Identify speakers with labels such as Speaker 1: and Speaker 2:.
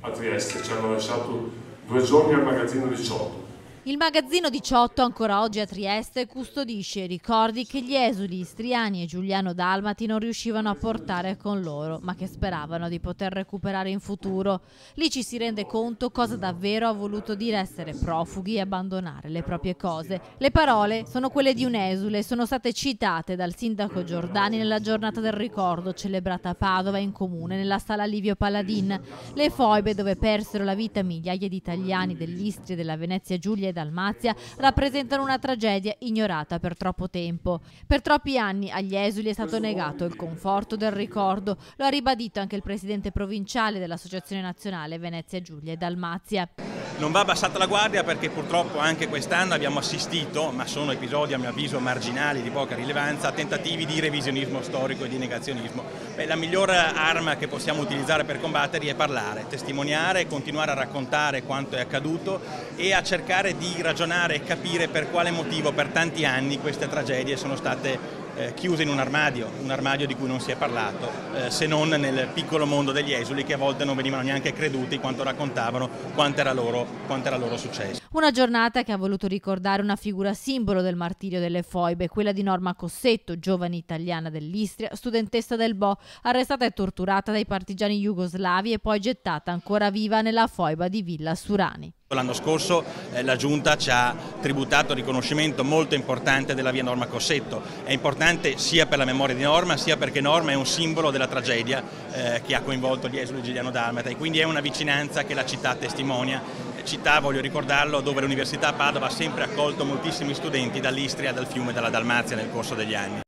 Speaker 1: a Trieste, ci hanno lasciato 2 giorni al magazzino 18.
Speaker 2: Il magazzino 18 ancora oggi a Trieste custodisce i ricordi che gli esuli istriani e giuliano-dalmati non riuscivano a portare con loro, ma che speravano di poter recuperare in futuro. Lì ci si rende conto cosa davvero ha voluto dire essere profughi e abbandonare le proprie cose. Le parole sono quelle di un esule e sono state citate dal sindaco Giordani nella giornata del ricordo celebrata a Padova in comune nella sala Livio Paladin. Le foibe dove persero la vita migliaia di italiani dell'Istria, della Venezia Giulia e Dalmazia rappresentano una tragedia ignorata per troppo tempo. Per troppi anni agli esuli è stato negato il conforto del ricordo, lo ha ribadito anche il presidente provinciale dell'Associazione Nazionale Venezia Giulia e Dalmazia.
Speaker 3: Non va abbassata la guardia perché purtroppo anche quest'anno abbiamo assistito, ma sono episodi a mio avviso marginali di poca rilevanza, a tentativi di revisionismo storico e di negazionismo. La miglior arma che possiamo utilizzare per combatterli è parlare, testimoniare, continuare a raccontare quanto è accaduto e a cercare di ragionare e capire per quale motivo per tanti anni queste tragedie sono state chiuse in un armadio di cui non si è parlato, se non nel piccolo mondo degli esuli che a volte non venivano neanche creduti quanto raccontavano, quanto era loro successo.
Speaker 2: Una giornata che ha voluto ricordare una figura simbolo del martirio delle foibe, quella di Norma Cossetto, giovane italiana dell'Istria, studentessa del Bo, arrestata e torturata dai partigiani jugoslavi e poi gettata ancora viva nella foiba di Villa Surani.
Speaker 3: L'anno scorso la Giunta ci ha tributato un riconoscimento molto importante della via Norma Cossetto. È importante sia per la memoria di Norma, sia perché Norma è un simbolo della tragedia che ha coinvolto gli esuli giuliano-dalmata e quindi è una vicinanza che la città testimonia. Città, voglio ricordarlo, dove l'Università Padova ha sempre accolto moltissimi studenti dall'Istria, dal Fiume e dalla Dalmazia nel corso degli anni.